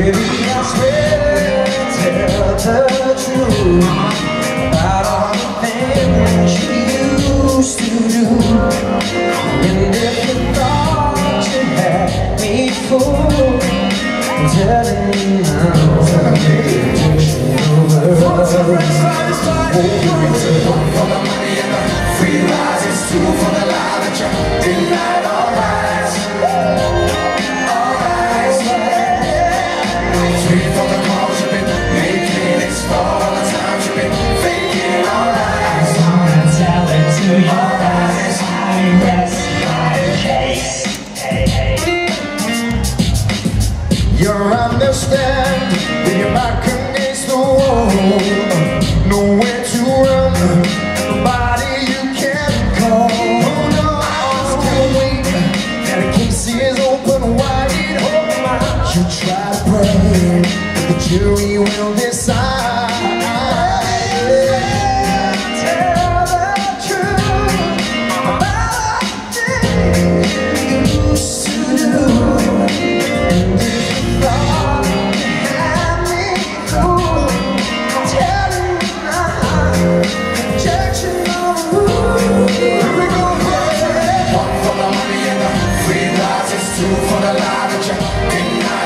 Baby, I swear tell the truth about all the things you used to do. And if you thought you had me fooled, I'm telling you now, one for the money and the free rides, it's two for the lie that you denied. Alright, three for the calls you've been making, it's for all the times you've been faking. Alright, I wanna tell it to your eyes, I rest my case. You understand that you're back against the wall, nowhere to run, nobody you can call. Oh no, I still wait, and the case is open wide. You try to pray, the jury will decide. Tell the truth about the things you used to do. And if you thought you had me fooled, I'm telling you now, rejection on the roof. Here we go, yeah. One for the money and the free rides, it's two for the lie that you denied.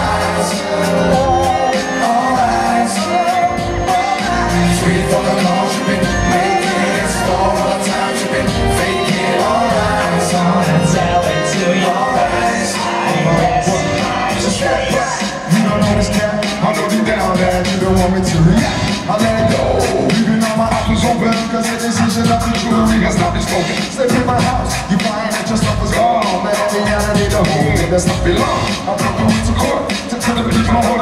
Three for the calls you've been making, it's four for the times you've been faking. Alright, I wanna tell it to your face, I rest my case. You don't know this cat, I know deep down that you don't want me to react. I let it go, leaving all my options open, cause the decision of the jury has not been spoken. Step in my house, you find that your stuff is gone, but at the end I need a home where the stuff belongs. I'll take you into court to tell the police my whole